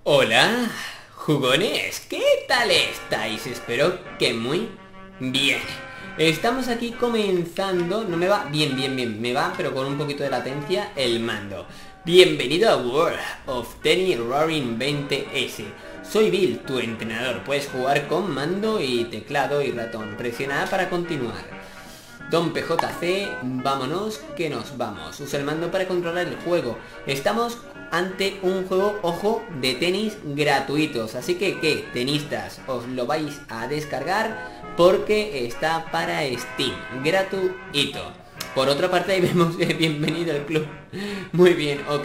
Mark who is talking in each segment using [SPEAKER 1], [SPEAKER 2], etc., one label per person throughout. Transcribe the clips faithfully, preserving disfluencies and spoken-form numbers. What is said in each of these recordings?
[SPEAKER 1] Hola, jugones, ¿qué tal estáis? Espero que muy bien. Estamos aquí comenzando, no me va, bien, bien, bien, me va, pero con un poquito de latencia el mando. Bienvenido a World of Tennis Roaring veinte ese. Soy Bill, tu entrenador, puedes jugar con mando y teclado y ratón. Presiona A para continuar. Don P J C, vámonos, que nos vamos. Usa el mando para controlar el juego. Estamos ante un juego, ojo, de tenis gratuitos. Así que, ¿qué? Tenistas, os lo vais a descargar porque está para Steam. Gratuito. Por otra parte, ahí vemos, eh, bienvenido al club. Muy bien, ok.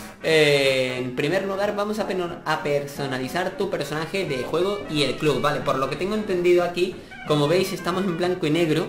[SPEAKER 1] Eh, en primer lugar, vamos a, a personalizar tu personaje de juego y el club. Vale, por lo que tengo entendido aquí, como veis, estamos en blanco y negro.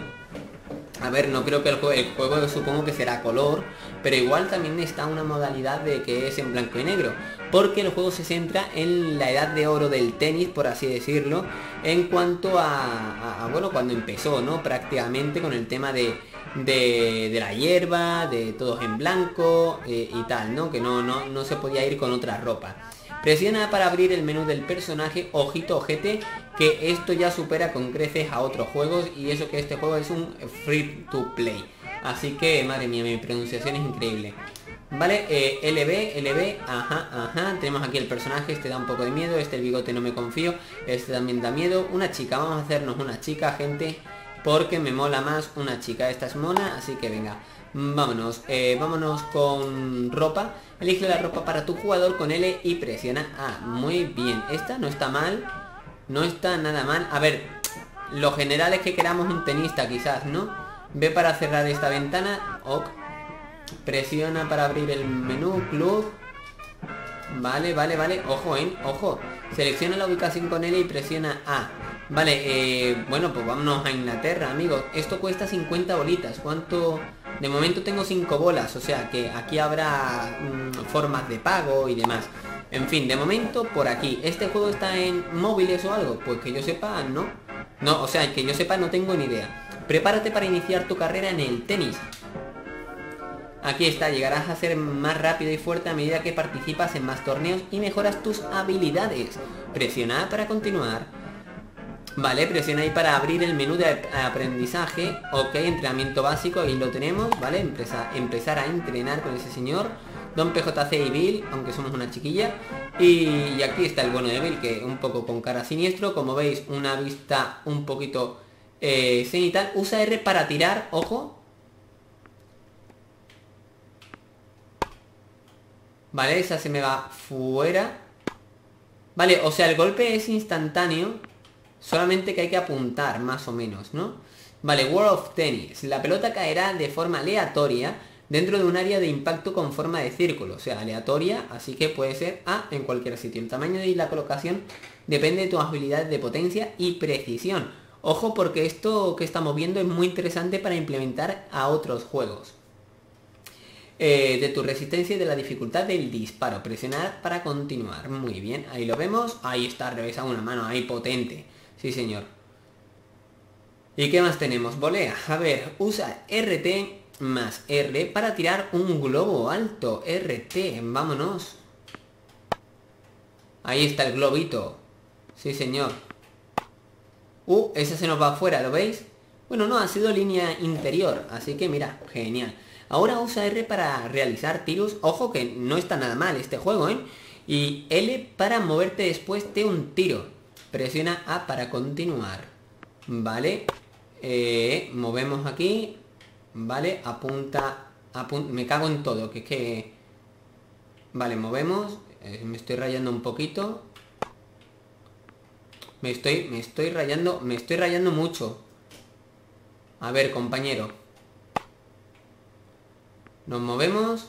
[SPEAKER 1] A ver, no creo que el juego, el juego supongo que será color, pero igual también está una modalidad de que es en blanco y negro, porque el juego se centra en la edad de oro del tenis, por así decirlo, en cuanto a, a, a bueno, cuando empezó, ¿no? Prácticamente con el tema de, de, de la hierba, de todos en blanco eh, y tal, ¿no? Que no, no, no se podía ir con otra ropa. Presiona para abrir el menú del personaje, ojito, ojete, que esto ya supera con creces a otros juegos y eso que este juego es un free to play. Así que, madre mía, mi pronunciación es increíble. Vale, eh, L B, L B, ajá, ajá, tenemos aquí el personaje, este da un poco de miedo, este el bigote no me confío, este también da miedo. Una chica, vamos a hacernos una chica, gente, porque me mola más una chica, esta es mona, así que venga. Vámonos, eh, vámonos con ropa. Elige la ropa para tu jugador con L y presiona A. Muy bien, esta no está mal. No está nada mal. A ver, lo general es que queramos un tenista quizás, ¿no? Ve para cerrar esta ventana. Ok. Presiona para abrir el menú, club. Vale, vale, vale. Ojo, ¿eh? Ojo. Selecciona la ubicación con L y presiona A. Vale, eh, bueno, pues vámonos a Inglaterra, amigos. Esto cuesta cincuenta bolitas. ¿Cuánto...? De momento tengo cinco bolas, o sea que aquí habrá mmm, formas de pago y demás. En fin, de momento por aquí. ¿Este juego está en móviles o algo? Pues que yo sepa, no. No, o sea, que yo sepa no tengo ni idea. Prepárate para iniciar tu carrera en el tenis. Aquí está, llegarás a ser más rápido y fuerte a medida que participas en más torneos y mejoras tus habilidades. Presiona A para continuar. Vale, presiona ahí para abrir el menú de aprendizaje. Ok, entrenamiento básico, ahí lo tenemos, ¿vale? Empezar, empezar a entrenar con ese señor Don P J C y Bill, aunque somos una chiquilla. Y, y aquí está el bueno de Bill, que un poco con cara siniestro. Como veis, una vista un poquito eh, cenital. Usa R para tirar, ojo. Vale, esa se me va fuera. Vale, o sea, el golpe es instantáneo. Solamente que hay que apuntar, más o menos, ¿no? Vale, World of Tennis. La pelota caerá de forma aleatoria dentro de un área de impacto con forma de círculo. O sea, aleatoria, así que puede ser A en cualquier sitio. El tamaño y la colocación depende de tus habilidades de potencia y precisión. Ojo, porque esto que estamos viendo es muy interesante para implementar a otros juegos. Eh, de tu resistencia y de la dificultad del disparo. Presionar para continuar. Muy bien, ahí lo vemos. Ahí está, revesa una mano, ahí potente. Sí, señor. ¿Y qué más tenemos? Volea. A ver, usa R T más R para tirar un globo alto. R T, vámonos. Ahí está el globito. Sí, señor. Uh, ese se nos va afuera, ¿lo veis? Bueno, no, ha sido línea interior. Así que mira, genial. Ahora usa R para realizar tiros. Ojo que no está nada mal este juego, ¿eh? Y L para moverte después de un tiro. Presiona A para continuar. Vale. Eh, movemos aquí. Vale, apunta, apunta. Me cago en todo, que es que... Vale, movemos. Eh, me estoy rayando un poquito. Me estoy, me estoy rayando, me estoy rayando mucho. A ver, compañero. Nos movemos.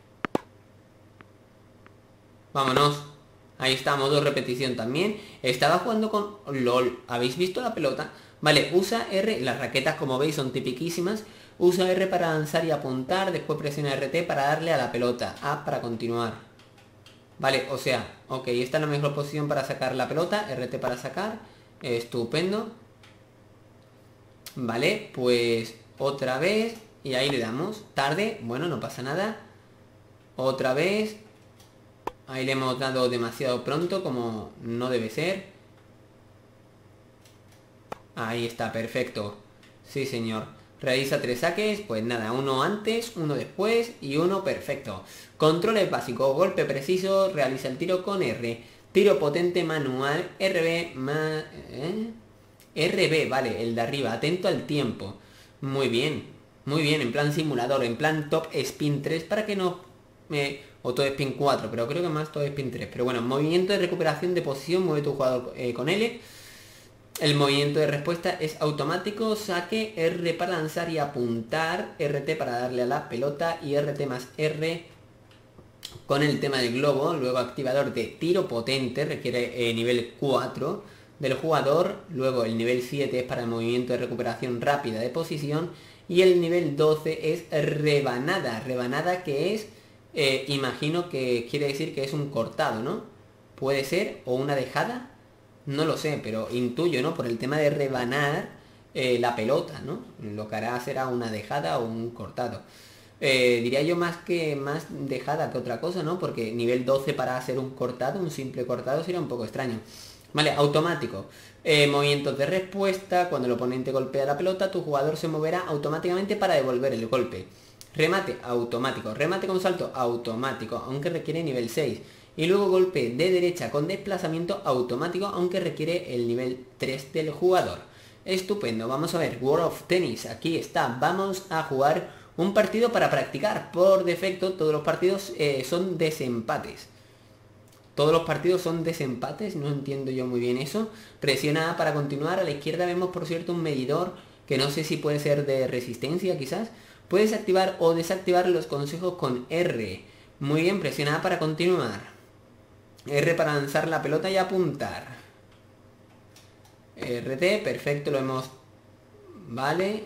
[SPEAKER 1] Vámonos. Ahí está, modo repetición también. Estaba jugando con... LOL. ¿Habéis visto la pelota? Vale, usa R. Las raquetas, como veis, son tipiquísimas. Usa R para lanzar y apuntar. Después presiona R T para darle a la pelota. A para continuar. Vale, o sea, ok, esta es la mejor posición para sacar la pelota. R T para sacar. Estupendo. Vale, pues otra vez. Y ahí le damos. Tarde, bueno, no pasa nada. Otra vez. Ahí le hemos dado demasiado pronto, como no debe ser. Ahí está, perfecto. Sí, señor. Realiza tres saques, pues nada, uno antes, uno después y uno perfecto. Controles básicos, golpe preciso, realiza el tiro con R. Tiro potente manual, R B, ma, ¿eh? R B, vale, el de arriba, atento al tiempo. Muy bien, muy bien, en plan simulador, en plan top spin tres para que no... Eh, o top spin cuatro, pero creo que más top spin tres. Pero bueno, movimiento de recuperación de posición, mueve tu jugador eh, con L. El movimiento de respuesta es automático, saque, R para lanzar y apuntar, R T para darle a la pelota y R T más R con el tema del globo. Luego activador de tiro potente, requiere eh, nivel cuatro del jugador. Luego el nivel siete es para el movimiento de recuperación rápida de posición. Y el nivel doce es rebanada, rebanada que es, eh, imagino que quiere decir que es un cortado, ¿no? Puede ser, o una dejada. No lo sé, pero intuyo, ¿no? Por el tema de rebanar eh, la pelota, ¿no? Lo que hará será una dejada o un cortado. Eh, diría yo más que más dejada que otra cosa, ¿no? Porque nivel doce para hacer un cortado, un simple cortado, sería un poco extraño. Vale, automático. Eh, movimientos de respuesta. Cuando el oponente golpea la pelota, tu jugador se moverá automáticamente para devolver el golpe. Remate automático. Remate con salto automático, aunque requiere nivel seis. Y luego golpe de derecha con desplazamiento automático, aunque requiere el nivel tres del jugador. Estupendo, vamos a ver, World of Tennis, aquí está, vamos a jugar un partido para practicar. Por defecto todos los partidos eh, son desempates. Todos los partidos son desempates, no entiendo yo muy bien eso. Presiona A para continuar, a la izquierda vemos por cierto un medidor, que no sé si puede ser de resistencia quizás. Puedes activar o desactivar los consejos con R. Muy bien, presiona A para continuar. R para lanzar la pelota y apuntar. R T, perfecto, lo hemos... Vale.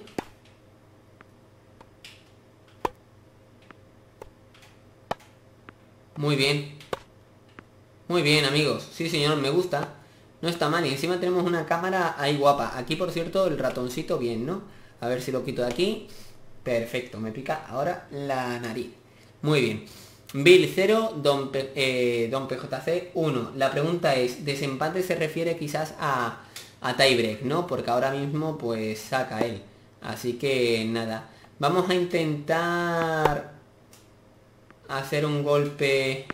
[SPEAKER 1] Muy bien. Muy bien, amigos. Sí, señor, me gusta. No está mal. Y encima tenemos una cámara ahí guapa. Aquí, por cierto, el ratoncito bien, ¿no? A ver si lo quito de aquí. Perfecto, me pica ahora la nariz. Muy bien. Bill cero, Don, P, eh, Don P J C uno. La pregunta es, desempate se refiere quizás a, a tiebreak, ¿no? Porque ahora mismo pues saca él. Así que nada. Vamos a intentar hacer un golpe...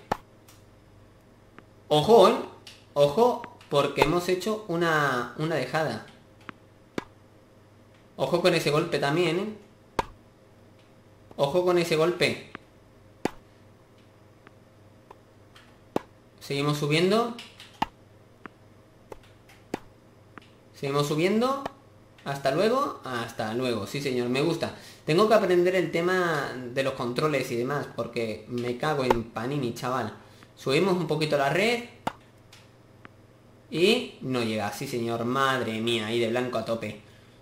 [SPEAKER 1] Ojo, ¿eh? Ojo, porque hemos hecho una, una dejada. Ojo con ese golpe también, ¿eh? Ojo con ese golpe. Seguimos subiendo. Seguimos subiendo. Hasta luego. Hasta luego. Sí, señor. Me gusta. Tengo que aprender el tema de los controles y demás. Porque me cago en Panini, chaval. Subimos un poquito la red. Y no llega. Sí, señor. Madre mía. Ahí de blanco a tope.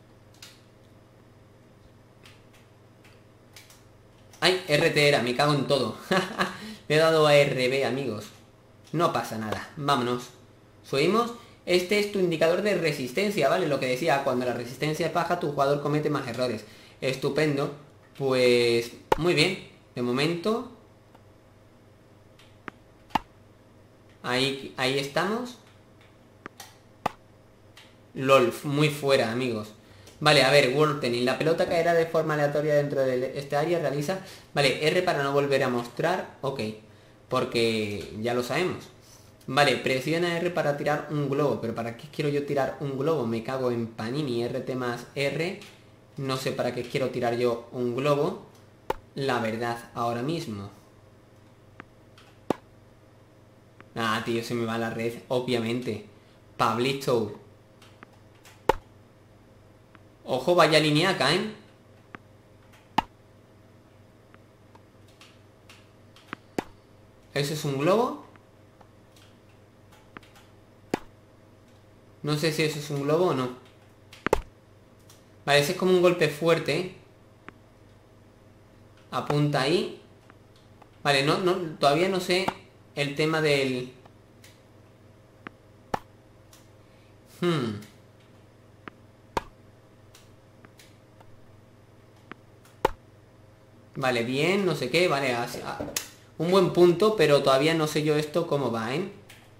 [SPEAKER 1] Ay, R T era. Me cago en todo. Le he dado a R B, amigos. No pasa nada, vámonos. Subimos. Este es tu indicador de resistencia, ¿vale? Lo que decía, cuando la resistencia es baja, tu jugador comete más errores. Estupendo. Pues muy bien. De momento Ahí, ahí estamos. LOL, muy fuera, amigos. Vale, a ver, World Tennis. La pelota caerá de forma aleatoria dentro de este área. Realiza... Vale, R para no volver a mostrar. Ok. Porque ya lo sabemos. Vale, presiona R para tirar un globo. Pero ¿para qué quiero yo tirar un globo? Me cago en Panini. R T más R. No sé para qué quiero tirar yo un globo. La verdad, ahora mismo. Ah, tío, se me va la red. Obviamente. Pablito. Ojo, vaya lineaca, ¿eh? ¿Eso es un globo? No sé si eso es un globo o no. Vale, ese es como un golpe fuerte, ¿eh? Apunta ahí. Vale, no, no, todavía no sé el tema del... Hmm. Vale, bien, no sé qué, vale, así, ah. un buen punto, pero todavía no sé yo esto cómo va, ¿eh?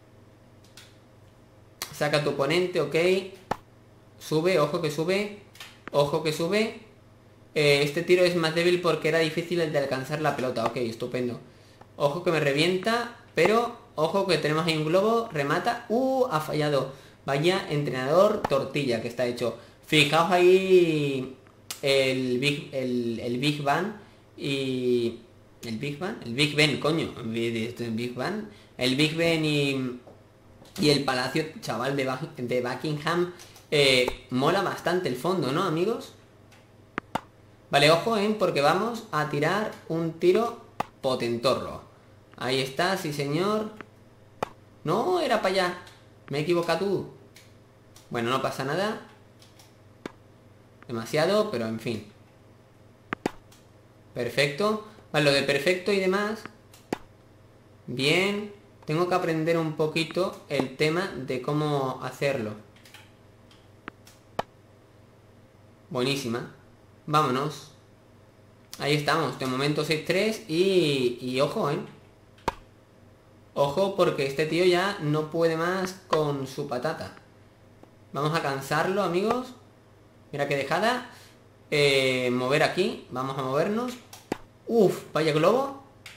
[SPEAKER 1] Saca tu oponente, ok. Sube, ojo que sube. Ojo que sube. Eh, este tiro es más débil porque era difícil el de alcanzar la pelota. Ok, estupendo. Ojo que me revienta, pero ojo que tenemos ahí un globo. Remata. Uh, ha fallado. Vaya entrenador tortilla que está hecho. Fijaos ahí el Big, el, el Big Bang y... ¿El Big Bang? El Big Ben, coño. El Big Bang. El Big Ben y... Y el palacio, chaval, de, de Buckingham. Eh, mola bastante el fondo, ¿no, amigos? Vale, ojo, ¿eh? Porque vamos a tirar un tiro potentorro. Ahí está, sí señor. No, era para allá. Me he equivocado tú. Bueno, no pasa nada. Demasiado, pero en fin. Perfecto. Vale, lo de perfecto y demás. Bien. Tengo que aprender un poquito el tema de cómo hacerlo. Buenísima. Vámonos. Ahí estamos. De momento seis tres y, y ojo, ¿eh? Ojo porque este tío ya no puede más con su patata. Vamos a cansarlo, amigos. Mira qué dejada. Eh, mover aquí. Vamos a movernos. Uf, vaya globo.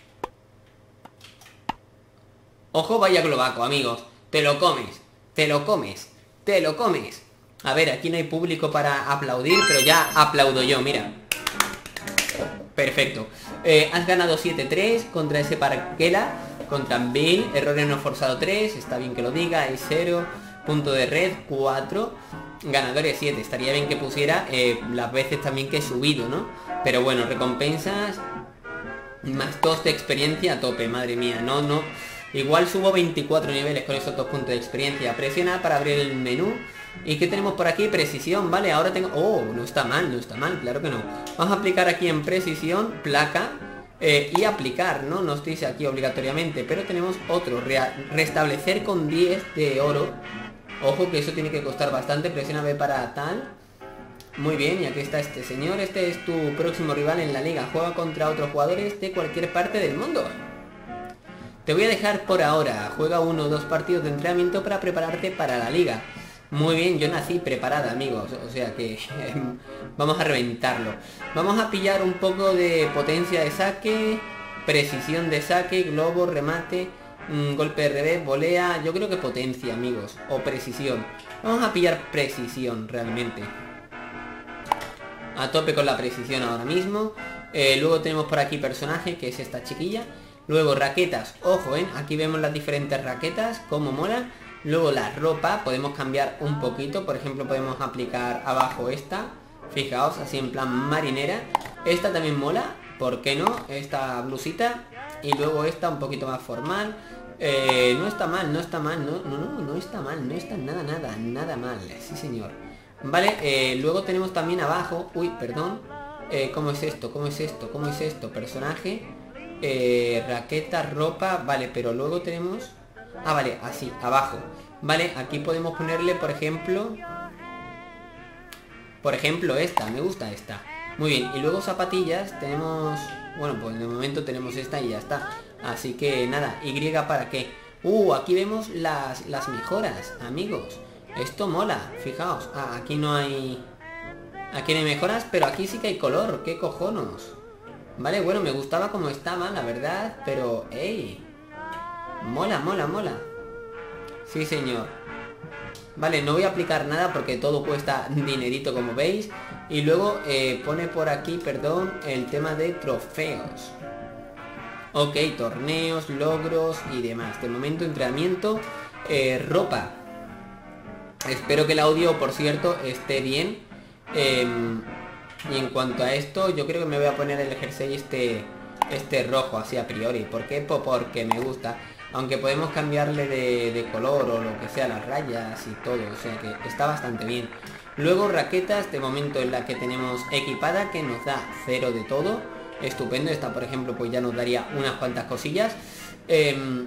[SPEAKER 1] Ojo, vaya globaco, amigos. Te lo comes, te lo comes, te lo comes. A ver, aquí no hay público para aplaudir, pero ya aplaudo yo, mira. Perfecto. Eh, has ganado siete tres contra ese Parquela, contra Bill. Errores no forzado tres, está bien que lo diga. Hay cero, punto de red cuatro. Ganadores siete, estaría bien que pusiera eh, las veces también que he subido, ¿no? Pero bueno, recompensas más dos de experiencia a tope, madre mía. No, no... Igual subo veinticuatro niveles con esos dos puntos de experiencia. Presiona para abrir el menú. ¿Y qué tenemos por aquí? Precisión, vale, ahora tengo... Oh, no está mal, no está mal, claro que no. Vamos a aplicar aquí en precisión, placa eh, y aplicar, ¿no? No estoy aquí obligatoriamente, pero tenemos otro. Re restablecer con diez de oro. Ojo que eso tiene que costar bastante. Presiona B para tal. Muy bien, y aquí está este señor. Este es tu próximo rival en la liga. Juega contra otros jugadores de cualquier parte del mundo. Te voy a dejar por ahora. Juega uno o dos partidos de entrenamiento para prepararte para la liga. Muy bien, yo nací preparada, amigos. O sea que vamos a reventarlo. Vamos a pillar un poco de potencia de saque, precisión de saque, globo, remate, mmm, golpe de revés, volea. Yo creo que potencia, amigos. O precisión. Vamos a pillar precisión, realmente. A tope con la precisión ahora mismo. Eh, luego tenemos por aquí personaje, que es esta chiquilla. Luego raquetas, ojo, ¿eh? Aquí vemos las diferentes raquetas, como mola. Luego la ropa, podemos cambiar un poquito. Por ejemplo, podemos aplicar abajo esta. Fijaos, así en plan marinera. Esta también mola, ¿por qué no? Esta blusita. Y luego esta un poquito más formal. eh, No está mal, no está mal. No, no, no, no está mal, no está nada, nada, nada mal. Sí, señor. Vale, eh, luego tenemos también abajo. Uy, perdón. eh, ¿Cómo es esto? ¿Cómo es esto? ¿Cómo es esto? Personaje. Eh, raqueta, ropa, vale, pero luego tenemos... Ah, vale, así, abajo. Vale, aquí podemos ponerle, por ejemplo... Por ejemplo, esta, me gusta esta. Muy bien, y luego zapatillas tenemos... Bueno, pues de momento tenemos esta y ya está. Así que nada, ¿Y para qué? Uh, aquí vemos las, las mejoras, amigos. Esto mola, fijaos. Ah, aquí no hay... Aquí no hay mejoras, pero aquí sí que hay color, ¿qué cojonos? Vale, bueno, me gustaba como estaba, la verdad, pero, ¡ey! Mola, mola, mola. Sí, señor. Vale, no voy a aplicar nada porque todo cuesta dinerito, como veis. Y luego eh, pone por aquí, perdón, el tema de trofeos. Ok, torneos, logros y demás. De momento, entrenamiento, eh, ropa. Espero que el audio, por cierto, esté bien. Eh... Y en cuanto a esto, yo creo que me voy a poner el jersey este este rojo, así a priori. ¿Por qué? Pues porque me gusta. Aunque podemos cambiarle de, de color o lo que sea, las rayas y todo. O sea que está bastante bien. Luego raquetas, de momento en la que tenemos equipada, que nos da cero de todo. Estupendo. Esta, por ejemplo, pues ya nos daría unas cuantas cosillas. Eh,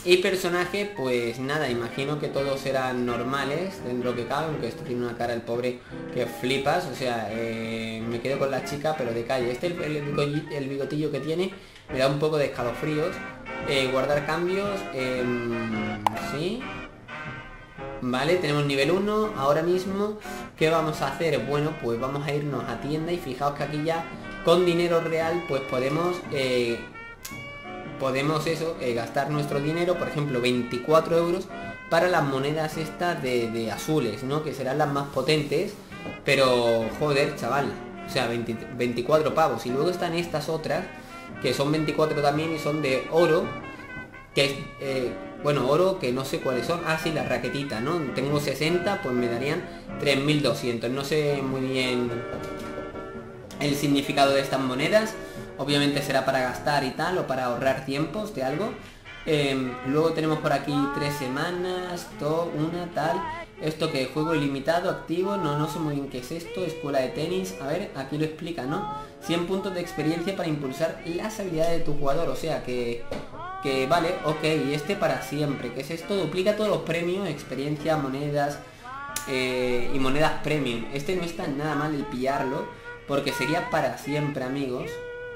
[SPEAKER 1] Y personaje, pues nada, imagino que todos serán normales dentro de lo que cabe, aunque este tiene una cara el pobre que flipas. O sea, eh, me quedo con la chica, pero de calle. Este, el, el, bigotillo, el bigotillo que tiene, me da un poco de escalofríos. Eh, guardar cambios, eh, sí. Vale, tenemos nivel uno. Ahora mismo, ¿qué vamos a hacer? Bueno, pues vamos a irnos a tienda y fijaos que aquí ya con dinero real pues podemos... Eh, podemos eso, eh, gastar nuestro dinero, por ejemplo veinticuatro euros para las monedas estas de, de azules, ¿no? Que serán las más potentes, pero joder, chaval, o sea, veinte, veinticuatro pavos. Y luego están estas otras, que son veinticuatro también y son de oro, que es, eh, bueno, oro que no sé cuáles son. Ah, sí, la raquetita, ¿no? Tengo sesenta, pues me darían tres mil doscientos. No sé muy bien el significado de estas monedas. Obviamente será para gastar y tal, o para ahorrar tiempos de algo. Eh, luego tenemos por aquí tres semanas, todo, una, tal. Esto que juego ilimitado, activo, no, no sé muy bien qué es esto. Escuela de tenis, a ver, aquí lo explica, ¿no? cien puntos de experiencia para impulsar las habilidades de tu jugador. O sea que, que vale, ok, y este para siempre. ¿Qué es esto? Duplica todos los premios, experiencia, monedas eh, y monedas premium. Este no está nada mal el pillarlo, porque sería para siempre, amigos.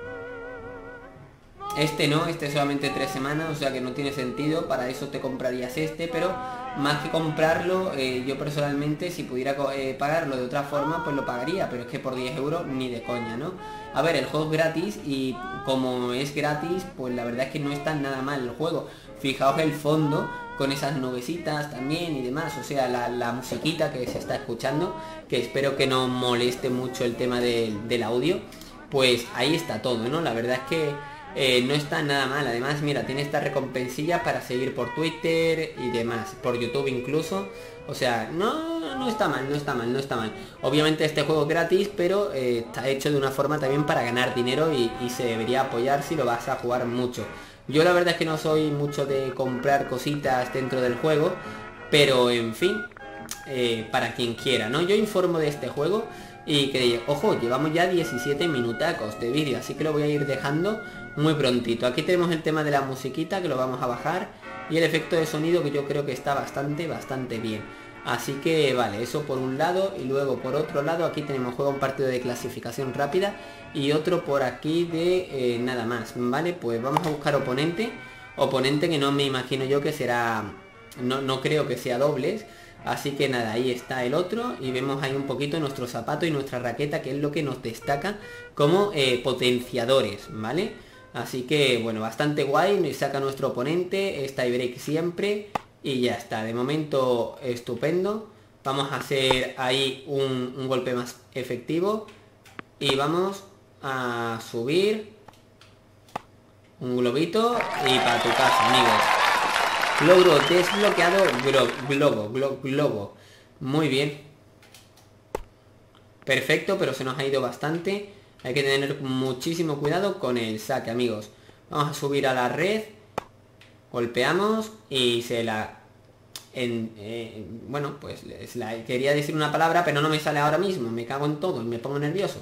[SPEAKER 1] Este no, este es solamente tres semanas, o sea que no tiene sentido, para eso te comprarías este, pero más que comprarlo, eh, yo personalmente si pudiera eh, pagarlo de otra forma, pues lo pagaría, pero es que por diez euros ni de coña, ¿no? A ver, el juego es gratis y como es gratis, pues la verdad es que no está nada mal el juego. Fijaos el fondo con esas nubecitas también y demás, o sea, la, la musiquita que se está escuchando, que espero que no moleste mucho el tema de, del audio, pues ahí está todo, ¿no? La verdad es que Eh, no está nada mal. Además, mira, tiene esta recompensilla para seguir por Twitter y demás, por YouTube incluso. O sea, no, no está mal, no está mal, no está mal. Obviamente este juego es gratis, pero eh, está hecho de una forma también para ganar dinero y, y se debería apoyar si lo vas a jugar mucho. Yo la verdad es que no soy mucho de comprar cositas dentro del juego, pero en fin, eh, para quien quiera, ¿no? Yo informo de este juego y que, ojo, llevamos ya diecisiete minutacos de vídeo, así que lo voy a ir dejando muy prontito. Aquí tenemos el tema de la musiquita, que lo vamos a bajar, y el efecto de sonido, que yo creo que está bastante, bastante bien. Así que vale, eso por un lado, y luego por otro lado aquí tenemos juego un partido de clasificación rápida y otro por aquí de eh, nada más, ¿vale? Pues vamos a buscar oponente, oponente que no me imagino yo que será, no, no creo que sea dobles. Así que nada, ahí está el otro y vemos ahí un poquito nuestro zapato y nuestra raqueta, que es lo que nos destaca como eh, potenciadores, ¿vale? Así que bueno, bastante guay, nos saca nuestro oponente, está y break siempre y ya está, de momento estupendo. Vamos a hacer ahí un, un golpe más efectivo y vamos a subir un globito y para tu casa, amigos. Logro desbloqueado, glo globo, glo globo. Muy bien. Perfecto, pero se nos ha ido bastante. Hay que tener muchísimo cuidado con el saque, amigos. Vamos a subir a la red. Golpeamos y se la... En, eh, bueno, pues la, quería decir una palabra, pero no me sale ahora mismo. Me cago en todo y me pongo nervioso.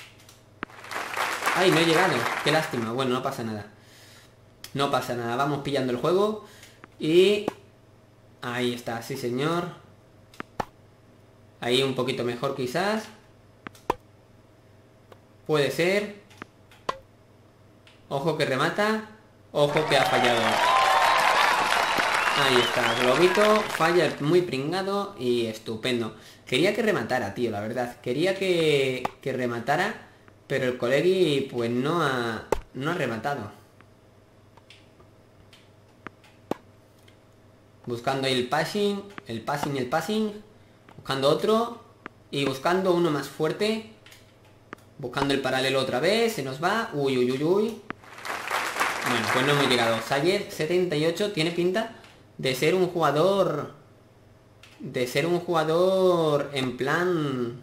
[SPEAKER 1] Ay, no he llegado. Qué lástima. Bueno, no pasa nada. No pasa nada. Vamos pillando el juego. Y ahí está, sí señor. Ahí un poquito mejor quizás. Puede ser. Ojo que remata. Ojo que ha fallado. Ahí está, globito. Falla muy pringado y estupendo. Quería que rematara, tío, la verdad. Quería que, que rematara, pero el colegui pues no ha, no ha rematado. Buscando el passing, el passing, el passing. Buscando otro. Y buscando uno más fuerte. Buscando el paralelo otra vez. Se nos va. Uy, uy, uy, uy. Bueno, pues no hemos llegado. Sayer setenta y ocho tiene pinta de ser un jugador... De ser un jugador en plan...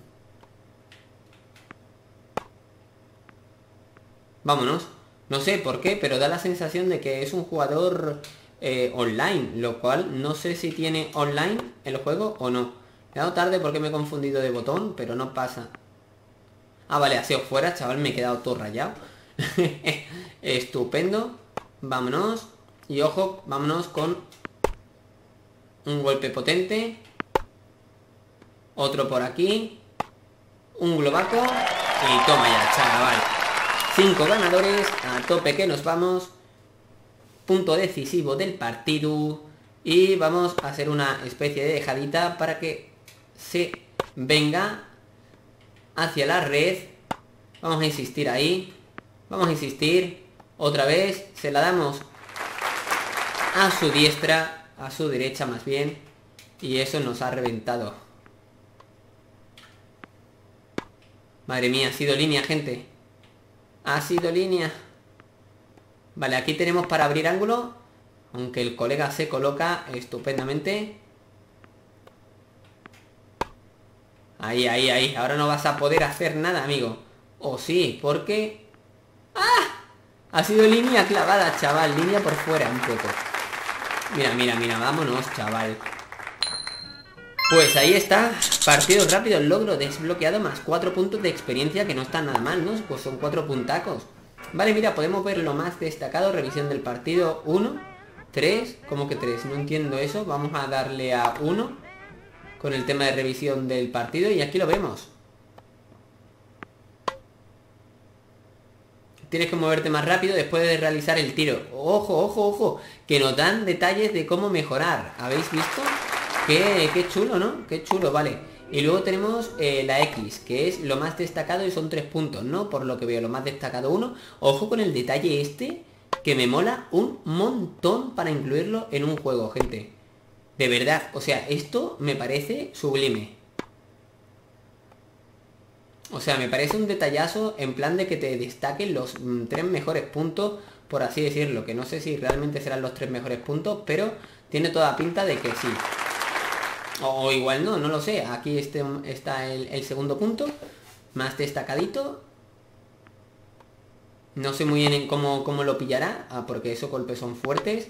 [SPEAKER 1] Vámonos. No sé por qué, pero da la sensación de que es un jugador... Eh, online, lo cual no sé si tiene online el juego o no. He dado tarde porque me he confundido de botón, pero no pasa. Ah, vale, ha sido fuera, chaval, me he quedado todo rayado. Estupendo. Vámonos. Y ojo, vámonos con un golpe potente. Otro por aquí. Un globaco. Y toma ya, chaval. Cinco ganadores. A tope que nos vamos. Punto decisivo del partido. Y vamos a hacer una especie de dejadita para que se venga hacia la red. Vamos a insistir ahí. Vamos a insistir. Otra vez. Se la damos a su diestra. A su derecha más bien. Y eso nos ha reventado. Madre mía, ha sido línea, gente. Ha sido línea. Vale, aquí tenemos para abrir ángulo. Aunque el colega se coloca estupendamente. Ahí, ahí, ahí. Ahora no vas a poder hacer nada, amigo. O sí, porque... ¡Ah! Ha sido línea clavada, chaval. Línea por fuera un poco. Mira, mira, mira. Vámonos, chaval. Pues ahí está. Partido rápido, logro desbloqueado más cuatro puntos de experiencia, que no está nada mal, ¿no? Pues son cuatro puntacos. Vale, mira, podemos ver lo más destacado. Revisión del partido. uno, tres. ¿Cómo que tres? No entiendo eso. Vamos a darle a uno con el tema de revisión del partido. Y aquí lo vemos. Tienes que moverte más rápido después de realizar el tiro. Ojo, ojo, ojo. Que nos dan detalles de cómo mejorar. ¿Habéis visto? Qué, qué chulo, ¿no? Qué chulo, vale. Y luego tenemos eh, la X, que es lo más destacado y son tres puntos, ¿no? Por lo que veo, lo más destacado uno. Ojo con el detalle este, que me mola un montón para incluirlo en un juego, gente. De verdad, o sea, esto me parece sublime. O sea, me parece un detallazo en plan de que te destaquen los mm, tres mejores puntos, por así decirlo. Que no sé si realmente serán los tres mejores puntos, pero tiene toda pinta de que sí. O igual no, no lo sé. Aquí este, está el, el segundo punto. Más destacadito. No sé muy bien cómo, cómo lo pillará. Ah, porque esos golpes son fuertes.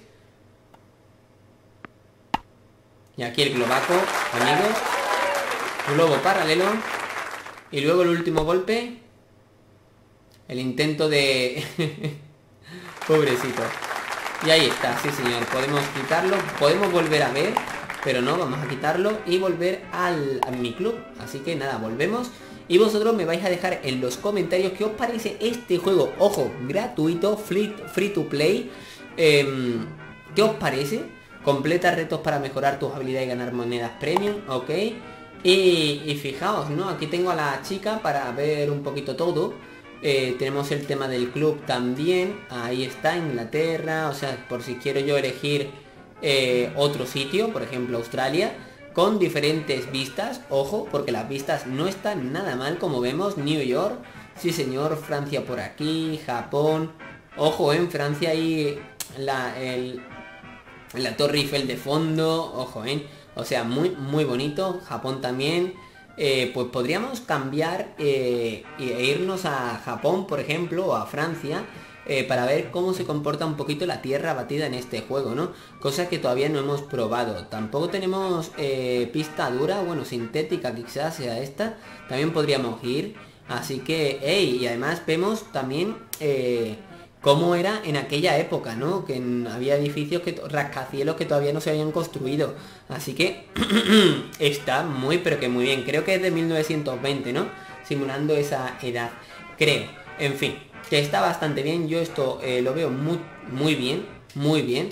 [SPEAKER 1] Y aquí el globaco, amigos. Globo paralelo. Y luego el último golpe. El intento de... Pobrecito. Y ahí está, sí señor. Podemos quitarlo. Podemos volver a ver. Pero no, vamos a quitarlo y volver al, a mi club. Así que nada, volvemos. Y vosotros me vais a dejar en los comentarios qué os parece este juego. Ojo, gratuito, free, free to play. eh, ¿Qué os parece? Completa retos para mejorar tus habilidades y ganar monedas premium. Ok. Y, y fijaos, ¿no? Aquí tengo a la chica para ver un poquito todo. eh, Tenemos el tema del club también. Ahí está, Inglaterra. O sea, por si quiero yo elegir Eh, otro sitio, por ejemplo Australia, con diferentes vistas. Ojo, porque las vistas no están nada mal, como vemos. New York, sí señor. Francia por aquí, Japón. Ojo, en Francia hay la, el, la Torre Eiffel de fondo. Ojo, ¿eh? O sea, muy, muy bonito. Japón también. eh, Pues podríamos cambiar eh, e irnos a Japón, por ejemplo, o a Francia, Eh, para ver cómo se comporta un poquito la tierra batida en este juego, ¿no? Cosa que todavía no hemos probado. Tampoco tenemos eh, pista dura, bueno, sintética quizás sea esta. También podríamos ir. Así que, hey, y además vemos también eh, cómo era en aquella época, ¿no? Que en, había edificios, que rascacielos que todavía no se habían construido. Así que está muy, pero que muy bien. Creo que es de mil novecientos veinte, ¿no? Simulando esa edad, creo. En fin, que está bastante bien. Yo esto eh, lo veo muy, muy bien, muy bien.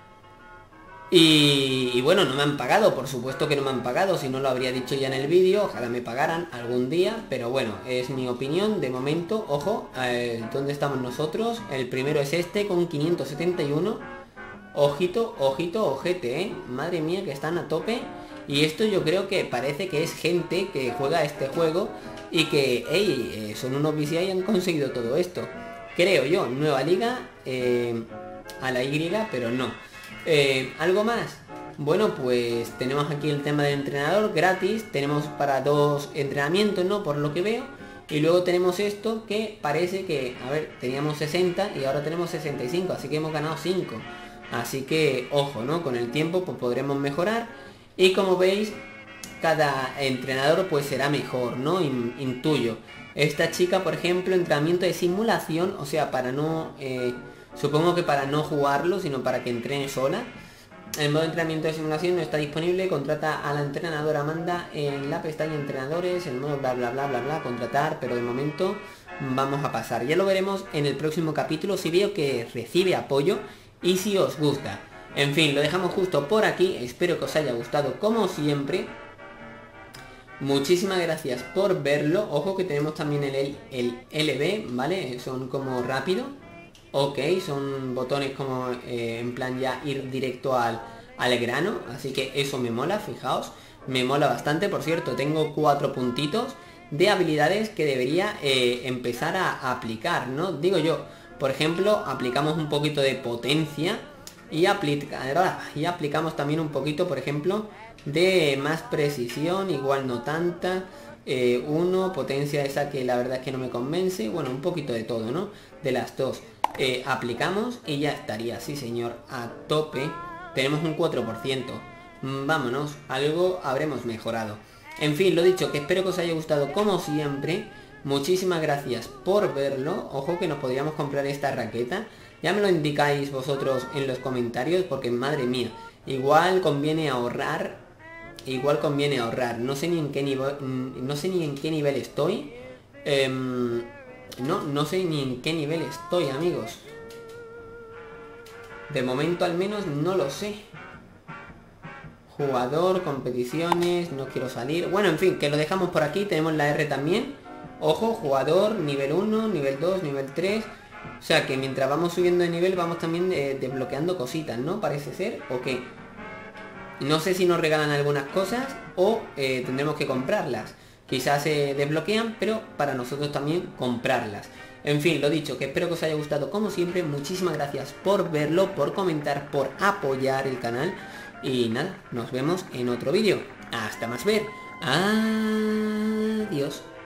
[SPEAKER 1] Y, y bueno, no me han pagado, por supuesto que no me han pagado, si no lo habría dicho ya en el vídeo. Ojalá me pagaran algún día, pero bueno, es mi opinión de momento. Ojo, eh, ¿dónde estamos nosotros? El primero es este con quinientos setenta y uno. Ojito, ojito, ojete, ¿eh? Madre mía, que están a tope. Y esto yo creo que parece que es gente que juega este juego y que, hey, eh, son unos viciados y han conseguido todo esto. Creo yo, nueva liga eh, a la Y, pero no. Eh, ¿Algo más? Bueno, pues tenemos aquí el tema del entrenador gratis. Tenemos para dos entrenamientos, ¿no? Por lo que veo. Y luego tenemos esto que parece que, a ver, teníamos sesenta y ahora tenemos sesenta y cinco. Así que hemos ganado cinco. Así que, ojo, ¿no? Con el tiempo pues podremos mejorar. Y como veis, cada entrenador pues será mejor, ¿no? Intuyo. Esta chica, por ejemplo, entrenamiento de simulación, o sea, para no... Eh, Supongo que para no jugarlo, sino para que entrene sola. El modo de entrenamiento de simulación no está disponible. Contrata a la entrenadora Amanda en la pestaña entrenadores. El modo bla bla bla bla bla. Contratar, pero de momento vamos a pasar. Ya lo veremos en el próximo capítulo si veo que recibe apoyo y si os gusta. En fin, lo dejamos justo por aquí. Espero que os haya gustado como siempre. Muchísimas gracias por verlo. Ojo que tenemos también el, el L B, ¿vale? Son como rápido. Ok, son botones como eh, en plan ya ir directo al, al grano. Así que eso me mola, fijaos. Me mola bastante. Por cierto, tengo cuatro puntitos de habilidades que debería eh, empezar a, a aplicar, ¿no? Digo yo, por ejemplo, aplicamos un poquito de potencia. Y, aplica, y aplicamos también un poquito, por ejemplo, de más precisión, igual no tanta. Eh, uno, potencia esa que la verdad es que no me convence. Bueno, un poquito de todo, ¿no? De las dos. Eh, aplicamos y ya estaría, sí señor, a tope. Tenemos un cuatro por ciento. Vámonos, algo habremos mejorado. En fin, lo dicho, que espero que os haya gustado como siempre. Muchísimas gracias por verlo. Ojo que nos podríamos comprar esta raqueta. Ya me lo indicáis vosotros en los comentarios porque madre mía, igual conviene ahorrar, igual conviene ahorrar. No sé ni en qué nivel, no sé ni en qué nivel estoy. Eh, no, no sé ni en qué nivel estoy, amigos. De momento al menos no lo sé. Jugador, competiciones, no quiero salir. Bueno, en fin, que lo dejamos por aquí. Tenemos la R también. Ojo, jugador, nivel uno, nivel dos, nivel tres. O sea que mientras vamos subiendo de nivel vamos también eh, desbloqueando cositas, ¿no? Parece ser, ¿o qué? No sé si nos regalan algunas cosas o eh, tendremos que comprarlas. Quizás se eh, desbloquean, pero para nosotros también comprarlas. En fin, lo dicho, que espero que os haya gustado como siempre. Muchísimas gracias por verlo, por comentar, por apoyar el canal. Y nada, nos vemos en otro vídeo. Hasta más ver. Adiós.